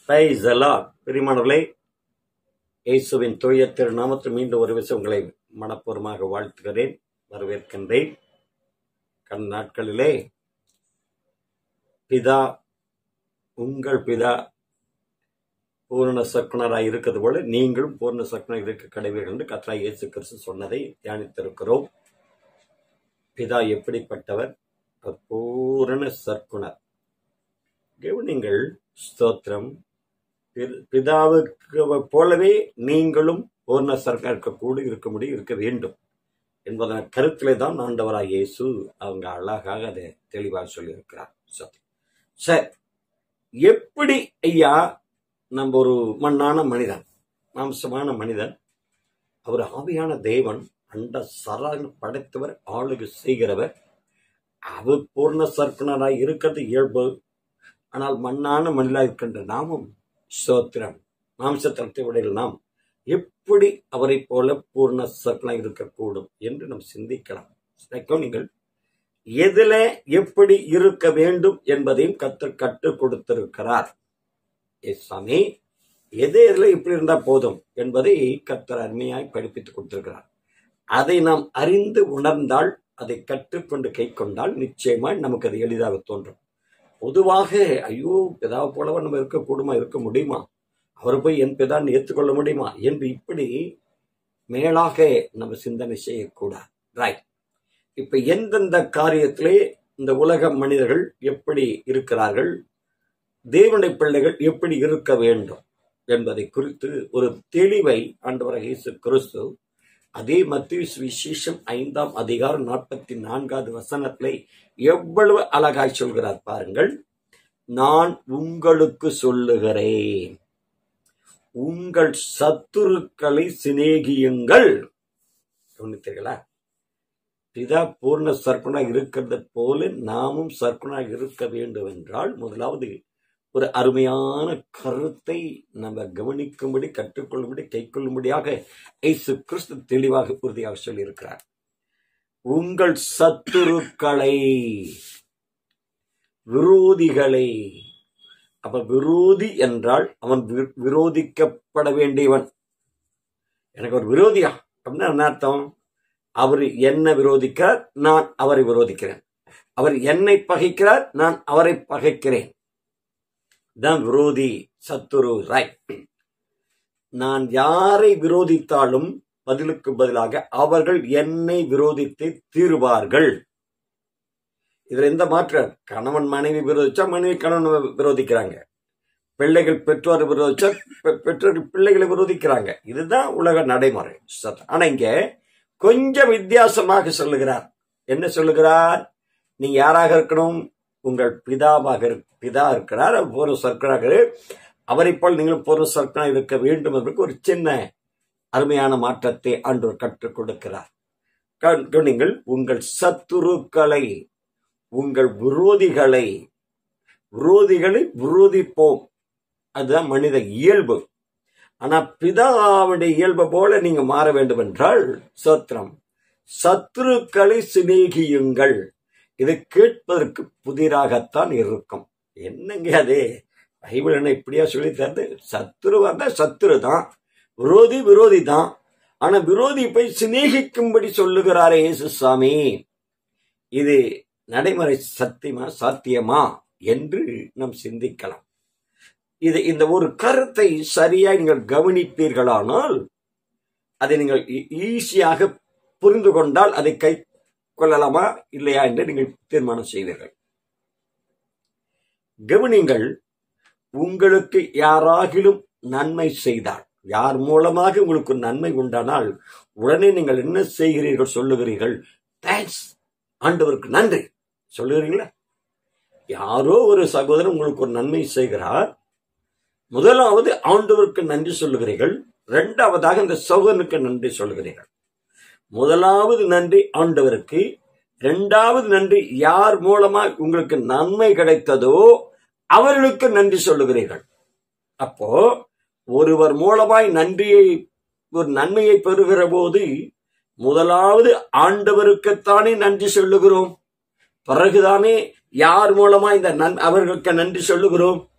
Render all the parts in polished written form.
Praise the Lord. பிரியமானவர்களே, இயேசுவின் தூய திருநாமத்தில் மீண்டும் ஒரு விஷயம் உங்களை மனப்பூர்வமாக வாழ்த்துகிறேன், வரவேற்கின்றேன். கடந்த நாட்களிலே பிதா, உங்கள் பிதா பூர்ண சக்குனராய் இருக்கிறது போல நீங்களும் பூர்ண சக்குனர் இருக்க கடவீர்கள் என்று கர்த்தராகிய இயேசு கிறிஸ்து சொன்னதை தியானித்திருக்கிறோம். பிதா எப்படிப்பட்டவர்? பூரண சற்குணர். நீங்கள் ஸ்தோத்திரம். பிதாவுக்கு போலவே நீங்களும் பூர்ண சற்குணர் இருக்க வேண்டும் என்பதன் கருத்திலே தான் ஆண்டவராய் இயேசு அவங்க அழகாக அதை தெளிவாக சொல்லியிருக்கிறார். சரி, எப்படி ஐயா நம்ம ஒரு மண்ணான மனிதன், மாம்சமான மனிதன், அவர் ஆவியான தேவன், அண்ட சராக படைத்தவர், ஆளுகை செய்கிறவர், அவர் பூர்ண சற்குணராய் இருக்கிறது இயல்பு. ஆனால் மண்ணான மனிதனாக இருக்கின்ற நாமும் ஸ்தோத்திரம், மாம்சத்தரத்தை உடைய நாம் எப்படி அவரை போல பூர்ண சற்குணராய் இருக்கக்கூடும் என்று நாம் சிந்திக்கலாம். நீங்கள் எதில எப்படி இருக்க வேண்டும் என்பதையும் கற்றுக் கொடுத்திருக்கிறார். சாமி, எதில் இப்படி இருந்தா போதும் என்பதை கர்த்தர் அருமையாய் படிப்பித்துக் கொடுத்திருக்கிறார். அதை நாம் அறிந்து உணர்ந்தால், அதை கற்றுக்கொண்டு கை கொண்டால் நிச்சயமாய் நமக்கு அது எளிதாக தோன்றும். பொதுவாக ஐயோ பிதாவை போலவா நம்ம இருக்க முடியுமா, அவர் போய் என் பிதான்னு ஏற்றுக்கொள்ள முடியுமா என்று இப்படி மேலாக நம்ம சிந்தனை செய்யக்கூடாது. ரைட். இப்ப எந்தெந்த காரியத்திலே இந்த உலக மனிதர்கள் எப்படி இருக்கிறார்கள், தேவனுடைய பிள்ளைகள் எப்படி இருக்க வேண்டும் என்பதை குறித்து ஒரு தெளிவை ஆண்டவராகிய இயேசு கிறிஸ்து அதே மத்தேயு சுவிசேஷம் 5ஆம் அதிகாரம் 44வது வசனத்திலே எவ்வளவு அழகாய் சொல்கிறார் பாருங்கள். நான் உங்களுக்கு சொல்லுகிறேன், உங்கள் சத்துருக்களை சிநேகியுங்கள். கவனித்தீர்களா? பிதா பூர்ண சற்குணாக இருக்கிறது போல நாமும் சற்குணாக இருக்க வேண்டும் என்றால் முதலாவது ஒரு அருமையான கருத்தை நம்ம கவனிக்கும்படி, கற்றுக்கொள்ளும்படி, கை கொள்ளும்படியாக இயேசு கிறிஸ்து தெளிவாக உறுதியாக சொல்லியிருக்கிறார். உங்கள் சத்துருக்களை, விரோதிகளை. அப்ப விரோதி என்றால் அவன் விரோதிக்கப்பட வேண்டியவன். எனக்கு ஒரு விரோதியா அப்படின்னா என்ன அர்த்தம்? அவர் என்ன விரோதிக்கிறார், நான் அவரை விரோதிக்கிறேன். அவர் என்னை பகைக்கிறார், நான் அவரை பகைக்கிறேன். தான் விரோதி, சத்துரு. ரைட். நான் யாரை விரோதித்தாலும் பதிலுக்கு பதிலாக அவர்கள் என்னை விரோதித்து தீருவார்கள். இதுல எந்த மாற்றம்? கணவன் மனைவி விரோதிச்சா மனைவி கணவன் விரோதிக்கிறாங்க, பிள்ளைகள் பெற்றோர் விரோதிச்சா பெற்றோர்கள் பிள்ளைகளை விரோதிக்கிறாங்க. இதுதான் உலக நடைமுறை. ஆனா இங்க கொஞ்சம் வித்தியாசமாக சொல்லுகிறார். என்ன சொல்லுகிறார்? நீங்க யாராக இருக்கணும்? உங்கள் பிதாவாக பிதா இருக்கிறார், பூர்ண சற்குணராக, அவரை போல் நீங்கள் பூர்ண சற்குணராக இருக்க வேண்டும் என்பதற்கு ஒரு சின்ன அருமையான மாற்றத்தை ஆண்டவர் கற்றுக் கொடுக்கிறார். நீங்கள் உங்கள் சத்துருக்களை, உங்கள் விரோதிகளை விரோதிப்போம். அதுதான் மனித இயல்பு. ஆனா பிதாவுடைய இயல்பு போல நீங்க மாற வேண்டும் என்றால் சத்திரம், சத்துருக்களை சிநேகியுங்கள். இது கேட்பதற்கு புதிராகத்தான் இருக்கும். என்னங்க அது? பைபிள் என்ன இப்படியா சொல்லி தருது? சத்துருவா தான் சத்துரு தான், விரோதி தான். ஆனா விரோதி போய் சிநேகிக்கும்படி சொல்லுகிறாரே இயேசு சாமி. இது நடைமுறை சாத்தியமா என்று நாம் சிந்திக்கலாம். இந்த ஒரு கருத்தை சரியாய் நீங்கள் கவனிப்பீர்களானால் அதை நீங்கள் ஈஸியாக புரிந்து கொண்டால் அதை கை கொள்ளலாமா இல்லையா என்று நீங்கள் தீர்மானம் செய்வீர்கள். கவனிங்கள், உங்களுக்கு யாராகிலும் நன்மை செய்தால், யார் மூலமாக உங்களுக்கு நன்மை உண்டானால் உடனே நீங்கள் என்ன செய்கிறீர்கள்? சொல்லுகிறீர்கள், தேங்க்ஸ், ஆண்டவருக்கு நன்றி சொல்லுகிறீங்களா? யாரோ ஒரு சகோதரன் உங்களுக்கு ஒரு நன்மை செய்கிறார், முதலாவது ஆண்டவருக்கு நன்றி சொல்லுகிறீர்கள், இரண்டாவதாக இந்த சகோதரனுக்கு நன்றி சொல்லுகிறீர்கள். முதலாவது நன்றி ஆண்டவருக்கு, இரண்டாவது நன்றி யார் மூலமா உங்களுக்கு நன்மை கிடைத்ததோ அவர்களுக்கு நன்றி சொல்லுகிறீர்கள். அப்போ ஒருவர் மூலமாய் ஒரு நன்மையை பெறுகிற போது முதலாவது ஆண்டவருக்குத்தானே நன்றி சொல்லுகிறோம். பிறகுதானே யார் மூலமா இந்த அவர்களுக்கு நன்றி சொல்லுகிறோம்?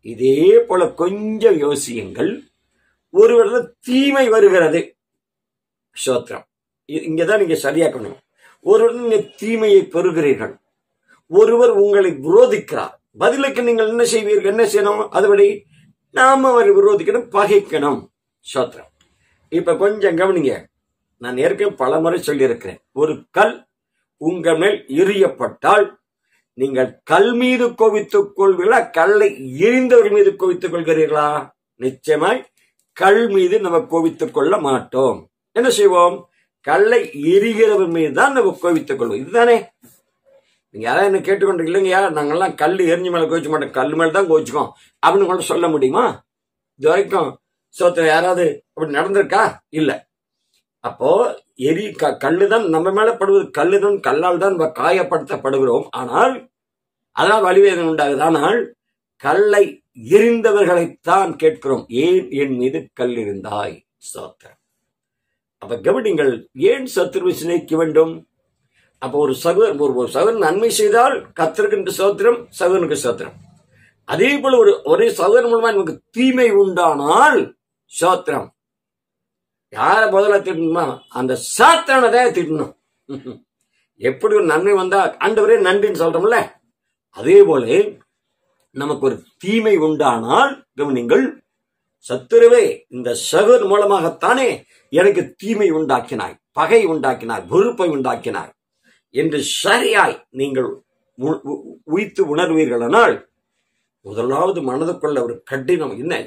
இதே போல கொஞ்சம் யோசியுங்கள். ஒருவரிடம் தீமை வருகிறது, ஸ்தோத்திரம். இங்கதான் நீங்க சரியாக்கணும். ஒருவர் நீங்க தீமையை பெறுகிறீர்கள், ஒருவர் உங்களை விரோதிக்கிறார், பதிலுக்கு நீங்கள் என்ன செய்வீர்கள்? என்ன செய்யணும்? அதுபடி நாம அவரை விரோதிக்கணும், பகைக்கணும். ஸ்தோத்திரம். இப்ப கொஞ்சம் கவனிங்க. நான் ஏற்கனவே பல முறை சொல்லியிருக்கிறேன். ஒரு கல் உங்கள் மேல் எறியப்பட்டால் நீங்கள் கல் மீது கோவித்துக் கொள்வீர்களா, கல்லை எரிந்தவர்கள் மீது கோவித்துக் கொள்கிறீர்களா? நிச்சயமாய் கல் மீது நம்ம கோவித்துக் கொள்ள மாட்டோம். என்ன செய்வோம்? கல்லை எரிகிறவர் மீது தான் நம்ம கோவித்துக் கொள்வோம். இதுதானே? நீங்க யாராவது என்ன கேட்டுக்கொண்டு இல்லைங்கயா, நாங்கெல்லாம் கல் எரிஞ்சு மேல கோவிச்ச மாட்டோம், கல் மேல தான் கோவிச்சுக்கோம் அப்படின்னு கூட சொல்ல முடியுமா? இது வரைக்கும் ஸ்தோத்திரம் யாராவது அப்படி நடந்திருக்கா? இல்ல. அப்போ கல்லுதான் நம்ம மேல படுவது, கல்லுதான், கல்லால் தான் நம்ம காயப்படுத்தப்படுகிறோம். ஆனால் அதனால் வலிவேதனை உண்டாகுது. ஆனால் கல்லை எரிந்தவர்களைத்தான் கேட்கிறோம், ஏன் என் மீது கல் இருந்தாய்? ஸ்தோத்திரம். அப்ப கவனிங்கள், ஏன் சத்துருவை சிநேகிக்க வேண்டும்? அப்போ ஒரு சகோதரன் நன்மை செய்தால் கர்த்தருக்கு ஸ்தோத்திரம், சகோதரனுக்கு ஸ்தோத்திரம். அதே போல ஒரே சகோதரன் மூலமா நமக்கு தீமை உண்டானால் ஸ்தோத்திரம், யார முதல்ல திட்டணுமா? அந்த சாத்தானதான் திட்டணும். எப்படி ஒரு நன்மை வந்தா ஆண்டவரே நன்றின்னு சொல்றோம்ல, அதே போல நமக்கு ஒரு தீமை உண்டானால் கவனிங்கள், சத்துருவே இந்த சகோதரன் மூலமாகத்தானே எனக்கு தீமை உண்டாக்கினாய், பகை உண்டாக்கினாய், வெறுப்பை உண்டாக்கினாய் என்று சரியாய் நீங்கள் உய்த்து உணர்வீர்களானால் முதலாவது மனதுக்குள்ள ஒரு கடினம், என்ன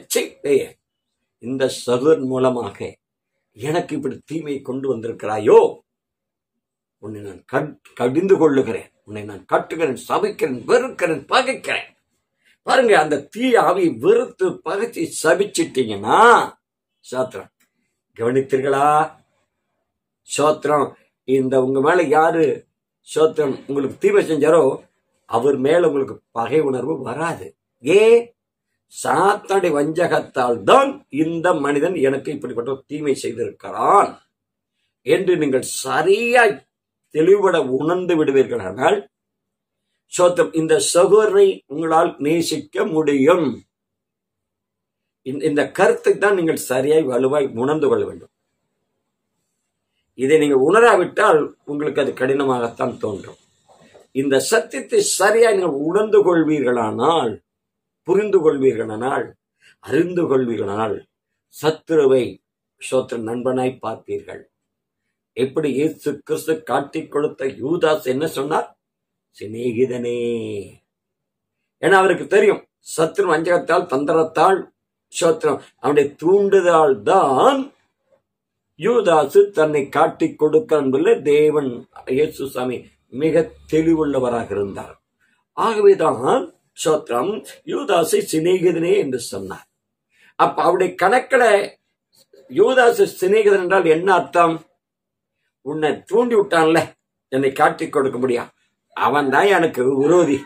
இந்த சகோதரன் மூலமாக எனக்கு இப்படி தீமையை கொண்டு வந்திருக்கிறாயோ, உன்னை நான் கடிந்து கொள்ளுகிறேன், உன்னை நான் கட்டுகிறேன், சபிக்கிறேன், வெறுக்கிறேன், பகைக்கிறேன். பாருங்க, அந்த தீய ஆவியை வெறுத்து பகைச்சு சபிச்சிட்டீங்கன்னா சோத்திரம். கவனித்தீர்களா? சோத்திரம். இந்த உங்க மேல யாரு சோத்திரம் உங்களுக்கு தீமை செஞ்சாரோ அவர் மேல உங்களுக்கு பகை உணர்வு வராது. சாத்தானுடைய வஞ்சகத்தால் தான் இந்த மனிதன் எனக்கு இப்படிப்பட்ட தீமை செய்திருக்கிறான் என்று நீங்கள் சரியாய் தெளிவுபட உணர்ந்து விடுவீர்களானால் சோத்திரம், இந்த சகோதரனை உங்களால் நேசிக்க முடியும். இந்த கருத்தை தான் நீங்கள் சரியாய் வலுவாய் உணர்ந்து கொள்ள வேண்டும். இதை நீங்கள் உணராவிட்டால் உங்களுக்கு அது கடினமாகத்தான் தோன்றும். இந்த சத்தியத்தை சரியாய் நீங்கள் உணர்ந்து கொள்வீர்களானால், புரிந்து கொள்வீர்களானால், அறிந்து கொள்வீர்களானால் சத்துருவை சோத்திரம் நண்பனாய் பார்ப்பீர்கள். எப்படி இயேசு கிறிஸ்து காட்டிக் கொடுத்த யூதாஸ் என்ன சொன்னார்? சிநேகிதனே. ஏன்னா அவருக்கு தெரியும் சத்துரு வஞ்சகத்தால் தந்திரத்தால் சோத்திரம் அவனுடைய தூண்டுதல் தான் யூதாசு தன்னை காட்டிக் கொடுக்க என்பதில் தேவன் இயேசு சாமி மிக தெளிவுள்ளவராக இருந்தார். ஆகவேதான் சோத்திரம் யூதாசை சிநேகிதனே என்று சொன்னார். அப்ப அவருடைய கணக்கில் யூதாசு சிநேகிதன் என்றால் என்ன அர்த்தம்? உன்னை தூண்டி விட்டான்ல, என்னை காட்டிக் கொடுக்க முடியும், அவன் தான் எனக்கு விரோதி,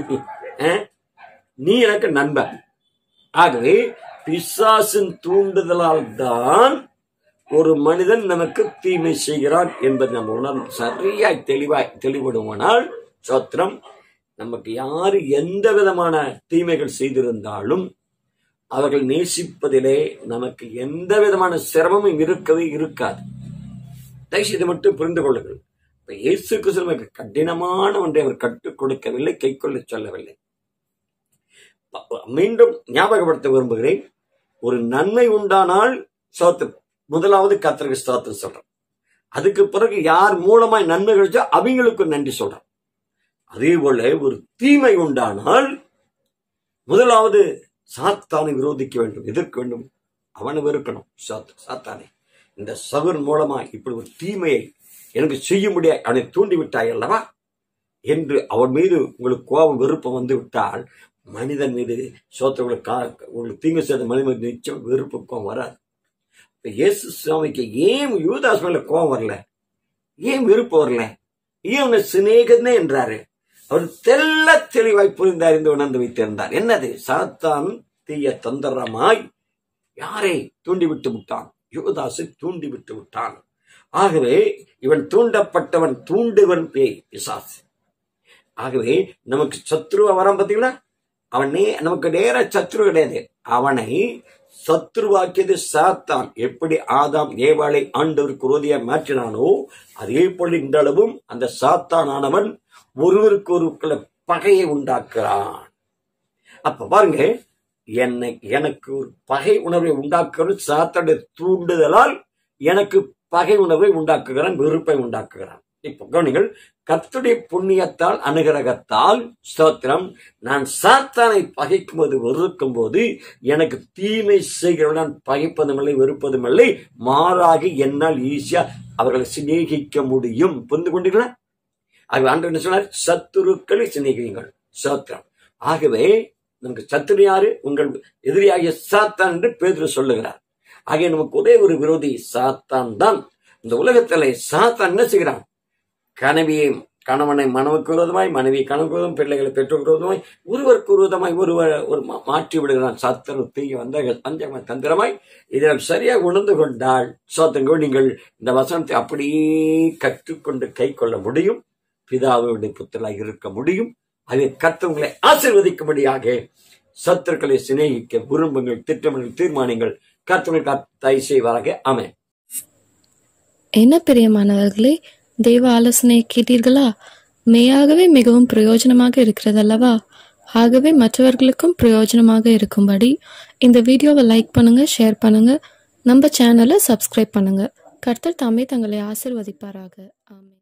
நீ எனக்கு நண்பன். ஆகவே பிசாசின் தூண்டுதலால் தான் ஒரு மனிதன் நமக்கு தீமை செய்கிறான் என்பதை நம்ம உணர்ந்து சரியாய் தெளிவிடுமானால் சோத்திரம், நமக்கு யாரு எந்த விதமான தீமைகள் செய்திருந்தாலும் அவர்கள் நேசிப்பதிலே நமக்கு எந்த விதமான சிரமமும் இருக்கவே இருக்காது. தயவுசெய்து இதை மட்டும் புரிந்து கொள்ளுங்கள். இயேசு கிறிஸ்து நமக்கு கடினமான ஒன்றை அவர் கற்றுக் கொடுக்கவில்லை, கை கொள்ள சொல்லவில்லை. மீண்டும் ஞாபகப்படுத்த விரும்புகிறேன், ஒரு நன்மை உண்டானால் சோத்திரம் முதலாவது கர்த்தருக்கு ஸ்தோத்திரம் சொல்றோம். அதுக்கு பிறகு யார் மூலமாய் நன்மை கிடைச்சோ அவங்களுக்கு நன்றி சொல்றோம். அதே போல ஒரு தீமை உண்டானால் முதலாவது சாத்தானை விரோதிக்க வேண்டும், எதிர்க்க வேண்டும், அவனை வெறுக்கணும். சாத்தானே, இந்த சகோதரன் மூலமா இப்படி ஒரு தீமையை எனக்கு செய்ய முடியாது, அவனை தூண்டிவிட்டாய் அல்லவா என்று அவன் மீது உங்களுக்கு கோபம் வெறுப்பம் வந்து விட்டால் மனிதன் மீது உங்களுக்கு தீங்கு செய்த மனிதன் நிச்சயம் வெறுப்பு கோபம் வராது. இயேசு சுவாமிக்கு ஏன் யூதாஸ் மேல கோபம் வரல, ஏன் விருப்பம் வரல, ஏன் உன்னை சிநேகிதனே என்றாரு? அவர் தெல்ல தெளிவாய் புரிந்து அறிந்து உணர்ந்து வைத்திருந்தார். என்னது? சாத்தான் தீய தந்திரமாய் யாரை தூண்டிவிட்டு விட்டான்? யூதாசை தூண்டிவிட்டு விட்டான். ஆகவே இவன் தூண்டப்பட்டவன், தூண்டுவன் பேய் பிசாசு. ஆகவே நமக்கு சத்ருவ வரம் பார்த்தீங்களா? அவன் நமக்கு நேர சத்ரு கிடையாது. அவனை சத்ருவாக்கியது சாத்தான். எப்படி ஆதாம் ஏவாளை ஆண்டவருக்கு விரோதியாக மாற்றினானோ அதே போல இந்த அளவும் அந்த சாத்தானானவன் ஒருவருக்கு ஒரு பகையை உண்டாக்குறான். அப்ப பாருங்க, எனக்கு ஒரு பகை உணர்வை உண்டாக்குறது சாத்தானுடைய தூண்டுதலால் எனக்கு பகை உணர்வை உண்டாக்குகிறான், வெறுப்பை உண்டாக்குகிறான். இப்ப கவனிங்கள், கர்த்தருடைய புண்ணியத்தால் அனுகிரகத்தால் ஸ்தோத்திரம், நான் சாத்தானை பகைக்கும் போது வெறுக்கும் போது எனக்கு தீமை செய்கிறவன் நான் பகைப்பதும் இல்லை வெறுப்பதும் இல்லை, மாறாக என்னால் ஈஸியா அவர்களை சிநேகிக்க முடியும். புரிந்து கொண்டீங்களா? ஆகவே ஆண்டவர் என்ன சொன்னார்? சத்துருக்களை சிநேகியுங்கள். ஸ்தோத்திரம். ஆகவே நமக்கு சத்துரு யாரு? உங்கள் எதிரியாகிய சாத்தான் என்று பேதுரு சொல்லுகிறார். ஆகிய நமக்கு ஒரே ஒரு விரோதி சாத்தான் தான். இந்த உலகத்துல சாத்தான் என்ன செய்கிறான்? கணவனை மனைவிக்கு விரோதமாய், மனைவி கணவனுக்கு விரோதம், பிள்ளைகளை பெற்றோருக்கு விரோதமாய், ஒருவருக்கு விரோதமாய் ஒரு மாற்றி விடுகிறான். சத்துரு தீய வந்த தந்திரமாய். இதில் சரியாக உணர்ந்து கொண்டால் சோத்தங்கோ நீங்கள் இந்த வசனத்தை அப்படியே கற்றுக்கொண்டு கை கொள்ள முடியும். பிதாவுடைய புத்தலாக இருக்க முடியும். அதை கர்த்தர் ஆசீர்வதிக்கும்படியாக சத்துருக்களை சிநேகிக்க விரும்புங்கள், திட்டமிடுங்கள், தீர்மானிங்கள். கர்த்தருக்கு தயவு செய்வாராக. ஆமென். என்ன பிரியமானவர்களே, தெய்வ ஆலோசனை கேட்டீர்களா? மெய்யாகவே மிகவும் பிரயோஜனமாக இருக்கிறதல்லவா? ஆகவே மற்றவர்களுக்கும் பிரயோஜனமாக இருக்கும்படி இந்த வீடியோவை லைக் பண்ணுங்க, ஷேர் பண்ணுங்க, நம்ம சேனலை சப்ஸ்கிரைப் பண்ணுங்க. கர்த்தர் தாமே தங்களை ஆசீர்வதிப்பாராக. ஆமென்.